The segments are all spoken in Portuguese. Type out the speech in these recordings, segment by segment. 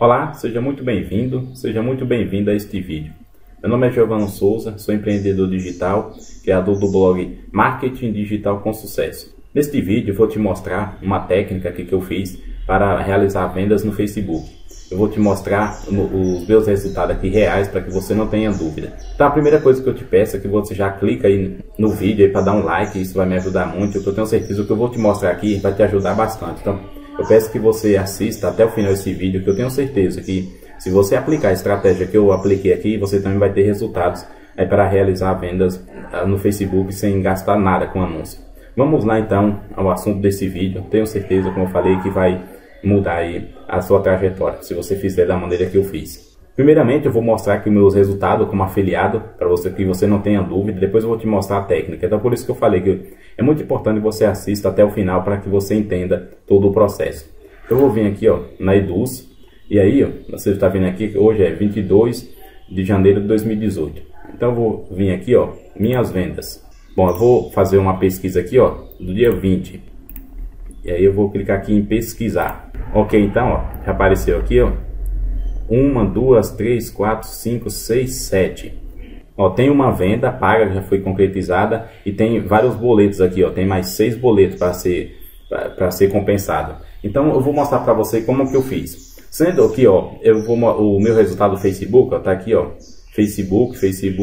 Olá, seja muito bem-vindo, seja muito bem-vinda a este vídeo. Meu nome é Giovano Souza, sou empreendedor digital, criador do blog Marketing Digital com Sucesso. Neste vídeo eu vou te mostrar uma técnica que eu fiz para realizar vendas no Facebook. Eu vou te mostrar os meus resultados aqui reais para que você não tenha dúvida. Então a primeira coisa que eu te peço é que você já clica aí no vídeo para dar um like, isso vai me ajudar muito, porque eu tenho certeza que o que eu vou te mostrar aqui vai te ajudar bastante. Então eu peço que você assista até o final desse vídeo, que eu tenho certeza que se você aplicar a estratégia que eu apliquei aqui, você também vai ter resultados para realizar vendas no Facebook sem gastar nada com anúncio. Vamos lá então ao assunto desse vídeo. Tenho certeza, como eu falei, que vai mudar aí a sua trajetória, se você fizer da maneira que eu fiz. Primeiramente eu vou mostrar aqui meus resultados como afiliado, para você que você não tenha dúvida. Depois eu vou te mostrar a técnica. Então por isso que eu falei que é muito importante que você assista até o final para que você entenda todo o processo. Eu vou vir aqui na Eduz, e aí você está vendo aqui que hoje é 22 de janeiro de 2018. Então eu vou vir aqui minhas vendas. Bom, eu vou fazer uma pesquisa aqui do dia 20. E aí eu vou clicar aqui em pesquisar. Ok, então já apareceu aqui 1, 2, 3, 4, 5, 6, 7. Tem uma venda paga que já foi concretizada e tem vários boletos aqui, tem mais 6 boletos para ser compensado. Então eu vou mostrar para você como que eu fiz. Sendo aqui, o meu resultado do Facebook, tá aqui, Facebook,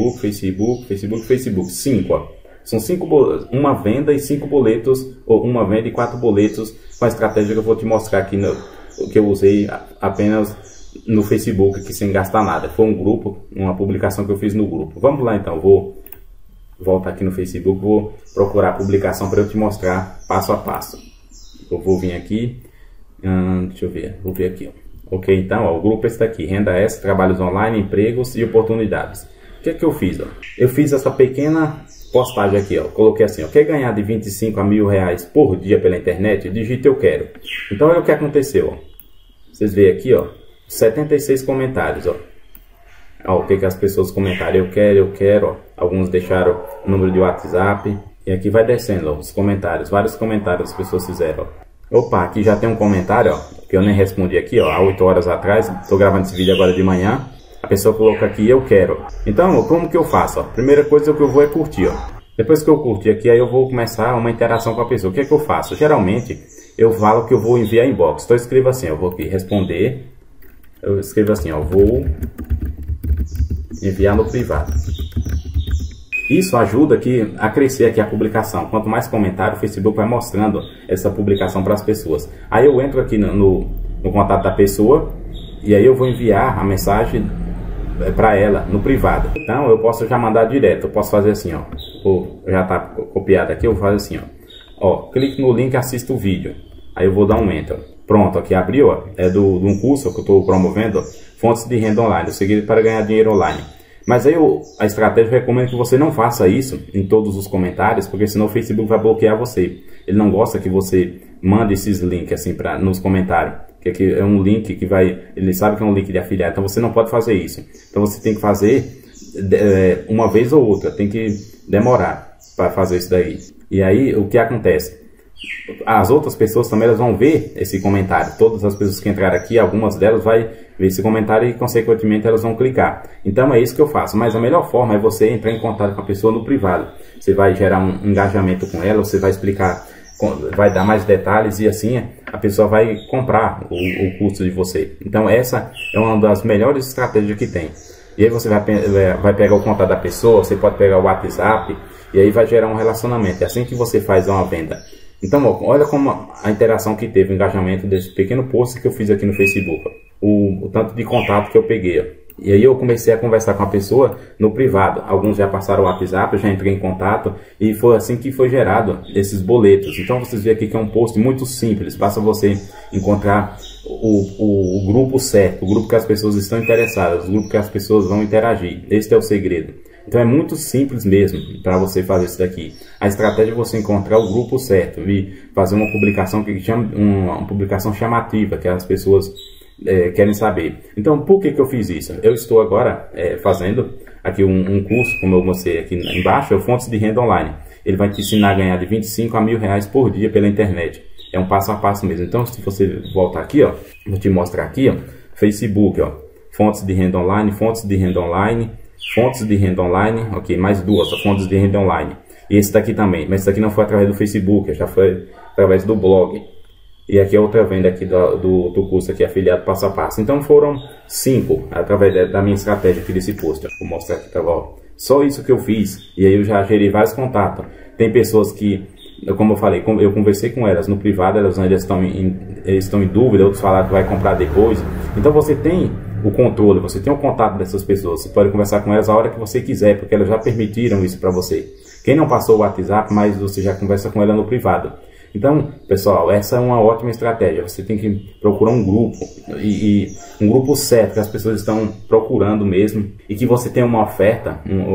5, São 5 uma venda e 5 boletos, ou uma venda e 4 boletos, com a estratégia que eu vou te mostrar aqui, que eu usei apenas no Facebook, aqui sem gastar nada. Foi um grupo, uma publicação que eu fiz no grupo. Vamos lá então, vou voltar aqui no Facebook, vou procurar a publicação para eu te mostrar passo a passo. Eu vou vir aqui, deixa eu ver, vou ver aqui. Ok, então o grupo está aqui, renda extra, trabalhos online, empregos e oportunidades. O que é que eu fiz? Eu fiz essa pequena postagem aqui, coloquei assim, quer ganhar de 25 a R$1.000 por dia pela internet? Digite eu quero. Então olha o que aconteceu, vocês veem aqui, 76 comentários, o que as pessoas comentaram, eu quero, alguns deixaram o número de WhatsApp, e aqui vai descendo, os comentários, vários comentários as pessoas fizeram, Opa, aqui já tem um comentário, que eu nem respondi aqui, há 8 horas atrás, estou gravando esse vídeo agora de manhã. A pessoa coloca aqui, eu quero. Então, como que eu faço? Primeira coisa que eu vou é curtir, Depois que eu curtir aqui, aí eu vou começar uma interação com a pessoa. O que é que eu faço? Geralmente, eu falo que eu vou enviar inbox. Então, eu escrevo assim, eu vou aqui responder. Eu escrevo assim, vou enviar no privado. Isso ajuda aqui a crescer aqui a publicação. Quanto mais comentário, o Facebook vai mostrando essa publicação para as pessoas. Aí eu entro aqui no contato da pessoa e aí eu vou enviar a mensagem para ela no privado. Então eu posso já mandar direto. Eu posso fazer assim, já está copiado aqui. Eu vou fazer assim, clique no link e assista o vídeo. Aí eu vou dar um enter. Pronto, aqui abriu, é de um curso que eu estou promovendo, fontes de renda online, o segredo para ganhar dinheiro online. Mas aí a estratégia recomenda que você não faça isso em todos os comentários, porque senão o Facebook vai bloquear você. Ele não gosta que você mande esses links assim nos comentários, que aqui é um link que ele sabe que é um link de afiliado, então você não pode fazer isso. Então você tem que fazer uma vez ou outra, tem que demorar para fazer isso daí. E aí o que acontece? As outras pessoas também elas vão ver esse comentário. Todas as pessoas que entraram aqui, algumas delas vai ver esse comentário e consequentemente elas vão clicar. Então é isso que eu faço. Mas a melhor forma é você entrar em contato com a pessoa no privado. Você vai gerar um engajamento com ela, você vai explicar, vai dar mais detalhes e assim a pessoa vai comprar o curso de você. Então essa é uma das melhores estratégias que tem. E aí você vai pegar o contato da pessoa, você pode pegar o WhatsApp e aí vai gerar um relacionamento. É assim que você faz uma venda. Então, olha como a interação que teve, o engajamento desse pequeno post que eu fiz aqui no Facebook. O tanto de contato que eu peguei. E aí eu comecei a conversar com a pessoa no privado. Alguns já passaram o WhatsApp, eu já entrei em contato. E foi assim que foi gerado esses boletos. Então vocês veem aqui que é um post muito simples. Basta você encontrar o grupo certo, o grupo que as pessoas estão interessadas, o grupo que as pessoas vão interagir. Esse é o segredo. Então é muito simples mesmo para você fazer isso daqui. A estratégia é você encontrar o grupo certo e fazer uma publicação uma publicação chamativa, que as pessoas querem saber. Então por que eu fiz isso? Eu estou agora fazendo aqui um curso, como eu mostrei aqui embaixo, é o Fontes de Renda Online. Ele vai te ensinar a ganhar de 25 a R$1.000 por dia pela internet. É um passo a passo mesmo. Então se você voltar aqui, vou te mostrar aqui, Facebook, ó, fontes de renda online, fontes de renda online, fontes de renda online, ok, mais duas, ó, fontes de renda online. E esse daqui também, mas esse daqui não foi através do Facebook, já foi através do blog. E aqui é outra venda aqui do curso aqui, afiliado passo a passo. Então foram 5, através da minha estratégia aqui desse post. Vou mostrar aqui para vocês. Só isso que eu fiz, e aí eu já gerei vários contatos. Tem pessoas que, como eu falei, eu conversei com elas no privado, elas ainda estão em dúvida, outros falaram que vai comprar depois. Então você tem o controle, você tem o contato dessas pessoas, você pode conversar com elas a hora que você quiser, porque elas já permitiram isso para você. Quem não passou o WhatsApp, mas você já conversa com ela no privado. Então, pessoal, essa é uma ótima estratégia. Você tem que procurar um grupo, e um grupo certo, que as pessoas estão procurando mesmo, e que você tem uma oferta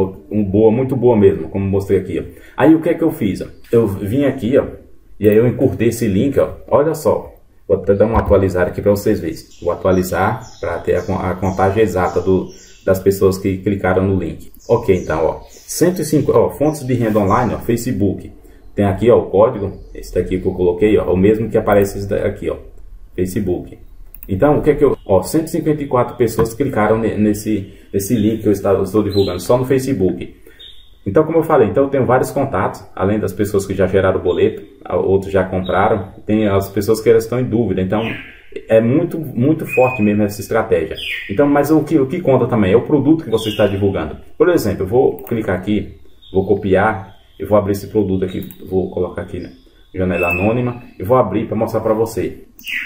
muito boa mesmo, como mostrei aqui, ó. Aí o que é que eu fiz? Ó? Eu vim aqui, ó, e aí eu encurtei esse link, ó. Olha só, vou até dar uma atualizada aqui para vocês verem. Vou atualizar para ter a contagem exata das pessoas que clicaram no link. Ok, então, ó, 105, ó, fontes de renda online, ó, Facebook. Tem aqui, ó, o código, esse daqui que eu coloquei, ó, o mesmo que aparece esse daqui, ó, Facebook. Então, o que é que eu... Ó, 154 pessoas clicaram nesse link que eu estou divulgando só no Facebook. Então, como eu falei, então eu tenho vários contatos, além das pessoas que já geraram o boleto, outros já compraram, tem as pessoas que elas estão em dúvida. Então, é muito forte mesmo essa estratégia. Então, mas o que conta também é o produto que você está divulgando. Por exemplo, eu vou clicar aqui, vou copiar, eu vou abrir esse produto aqui, vou colocar aqui na janela anônima e vou abrir para mostrar para você.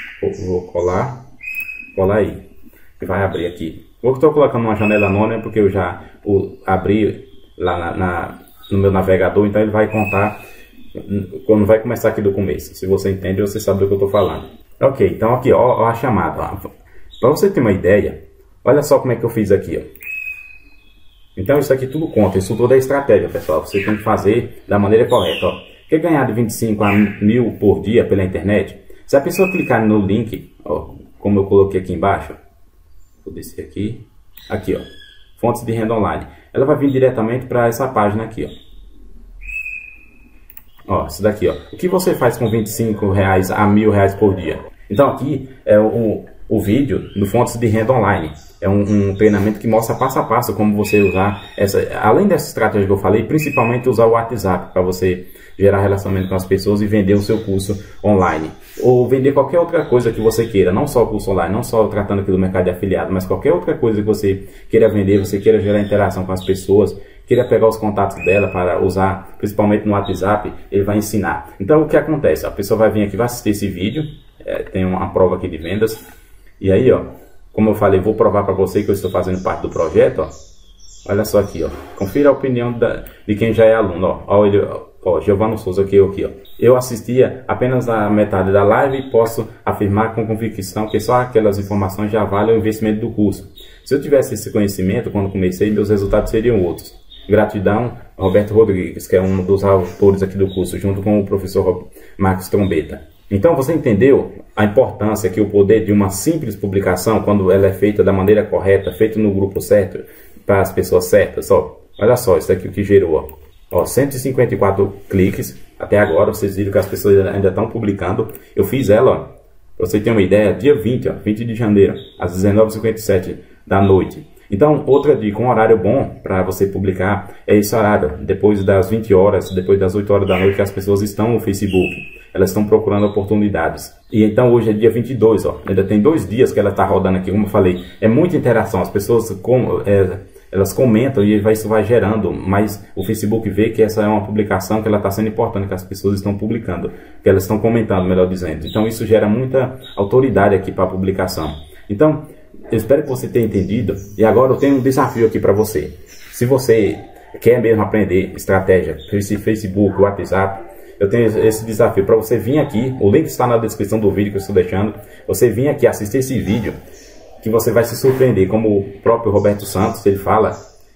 Vou colar aí, e vai abrir aqui. Eu estou colocando uma janela anônima porque eu já abri lá no meu navegador, então ele vai contar quando vai começar aqui do começo. Se você entende, você sabe do que eu estou falando. Ok, então aqui, ó a chamada. Para você ter uma ideia, olha só como é que eu fiz aqui, ó. Então isso aqui tudo conta, isso tudo é estratégia, pessoal. Você tem que fazer da maneira correta, ó. Quer ganhar de 25 a 1000 por dia pela internet? Se a pessoa clicar no link, ó, como eu coloquei aqui embaixo, vou descer aqui, ó, fontes de renda online. Ela vai vir diretamente para essa página aqui, ó. Ó, isso daqui, ó. O que você faz com R$25 a R$1000 por dia? Então aqui é o vídeo do Fontes de Renda Online. É um treinamento que mostra passo a passo como você usar além dessa estratégia que eu falei, principalmente usar o WhatsApp para você gerar relacionamento com as pessoas e vender o seu curso online. Ou vender qualquer outra coisa que você queira, não só o curso online, não só tratando aqui do mercado de afiliado, mas qualquer outra coisa que você queira vender, você queira gerar interação com as pessoas, queira pegar os contatos dela para usar, principalmente no WhatsApp, ele vai ensinar. Então o que acontece? A pessoa vai vir aqui, vai assistir esse vídeo, tem uma prova aqui de vendas, e aí, ó, como eu falei, vou provar para você que eu estou fazendo parte do projeto, ó. Olha só aqui, ó. Confira a opinião de quem já é aluno, ó. Ó, Giovano Souza aqui, ó. Eu assistia apenas a metade da live e posso afirmar com convicção que só aquelas informações já valem o investimento do curso. Se eu tivesse esse conhecimento quando comecei, meus resultados seriam outros. Gratidão, Roberto Rodrigues, que é um dos autores aqui do curso, junto com o professor Marcos Trombeta. Então você entendeu a importância que o poder de uma simples publicação, quando ela é feita da maneira correta, feita no grupo certo, para as pessoas certas, ó. Olha só, isso aqui que gerou, ó, 154 cliques até agora. Vocês viram que as pessoas ainda estão publicando. Eu fiz ela, ó, para você ter uma ideia, dia 20 de janeiro, às 19h57 da noite. Então, outra dica, um horário bom para você publicar é esse horário, depois das 20 horas, depois das 8 horas da noite, que as pessoas estão no Facebook. Elas estão procurando oportunidades. E então hoje é dia 22, ó. Ainda tem 2 dias que ela está rodando aqui, como eu falei. É muita interação, as pessoas elas comentam e isso vai gerando, mas o Facebook vê que essa é uma publicação que ela está sendo importante, que as pessoas estão publicando, que elas estão comentando, melhor dizendo. Então isso gera muita autoridade aqui para a publicação. Então, eu espero que você tenha entendido. E agora eu tenho um desafio aqui para você. Se você quer mesmo aprender estratégia, Facebook, WhatsApp, eu tenho esse desafio para você vir aqui. O link está na descrição do vídeo que eu estou deixando. Você vir aqui assistir esse vídeo, que você vai se surpreender. Como o próprio Roberto Santos, ele fala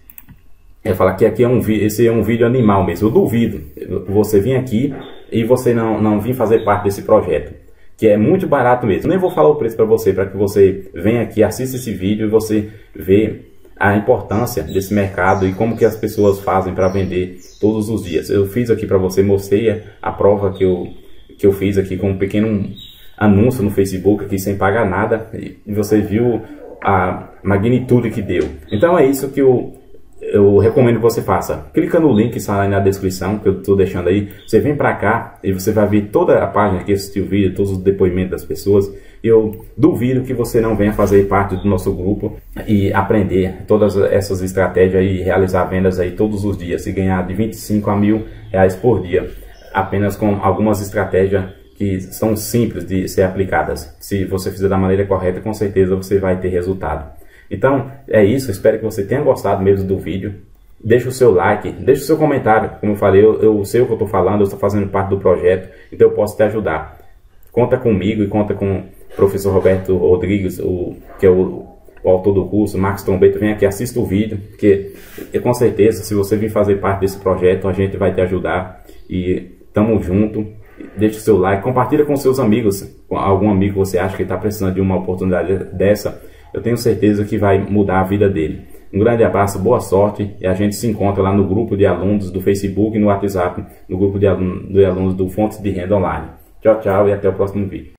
que aqui esse é um vídeo animal mesmo. Eu duvido você vir aqui e você não vir fazer parte desse projeto, que é muito barato mesmo. Eu nem vou falar o preço para que você venha aqui, assista esse vídeo e você vê a importância desse mercado e como que as pessoas fazem para vender todos os dias. Eu fiz aqui para você, mostrei a prova que eu fiz aqui com um pequeno anúncio no Facebook aqui sem pagar nada, e você viu a magnitude que deu. Então é isso que eu recomendo que você faça. Clica no link que está aí na descrição, que eu estou deixando aí. Você vem para cá e você vai ver toda a página que assistiu o vídeo, todos os depoimentos das pessoas. Eu duvido que você não venha fazer parte do nosso grupo e aprender todas essas estratégias e realizar vendas aí todos os dias e ganhar de 25 a R$1.000 por dia, apenas com algumas estratégias que são simples de ser aplicadas. Se você fizer da maneira correta, com certeza você vai ter resultado. Então é isso, espero que você tenha gostado mesmo do vídeo. Deixa o seu like, deixa o seu comentário. Como eu falei, eu sei o que eu estou falando, eu estou fazendo parte do projeto, então eu posso te ajudar. Conta comigo e conta com o professor Roberto Rodrigues, que é o autor do curso, Marcos Trombeta. Vem aqui, assista o vídeo, porque com certeza, se você vir fazer parte desse projeto, a gente vai te ajudar. E tamo junto. Deixa o seu like, compartilha com seus amigos, com algum amigo que você acha que está precisando de uma oportunidade dessa. Eu tenho certeza que vai mudar a vida dele. Um grande abraço, boa sorte, e a gente se encontra lá no grupo de alunos do Facebook e no WhatsApp, no grupo de alunos do Fontes de Renda Online. Tchau, tchau, e até o próximo vídeo.